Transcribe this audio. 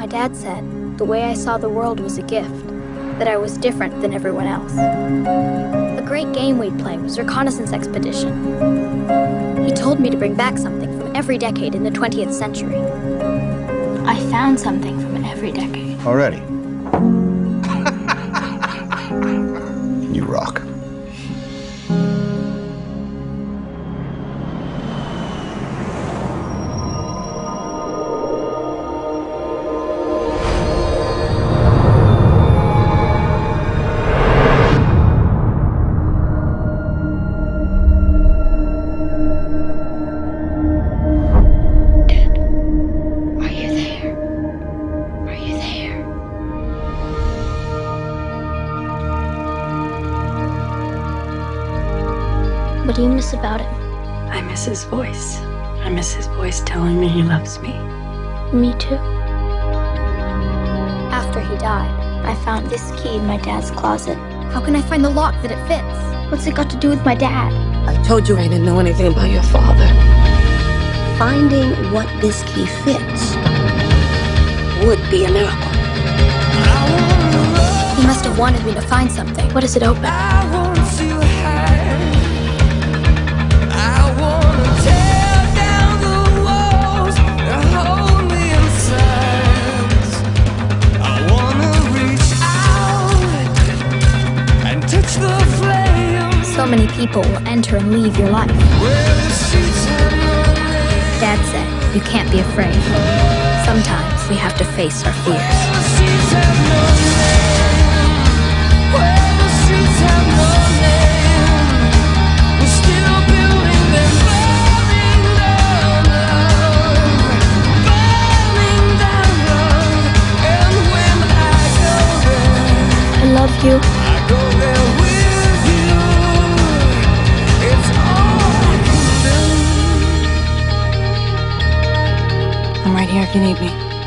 dad said the way I saw the world was a gift, that I was different than everyone else. A great game we'd play was Reconnaissance Expedition. He told me to bring back something from every decade in the 20th century. I found something from every decade. Already? You rock. What do you miss about him? I miss his voice. I miss his voice telling me he loves me. Me too. After he died, I found this key in my dad's closet. How can I find the lock that it fits? What's it got to do with my dad? I told you I didn't know anything about your father. Finding what this key fits would be a miracle. He must have wanted me to find something. What does it open? So many people will enter and leave your life. Dad said, you can't be afraid. Sometimes we have to face our fears. I love you. I'm right here if you need me.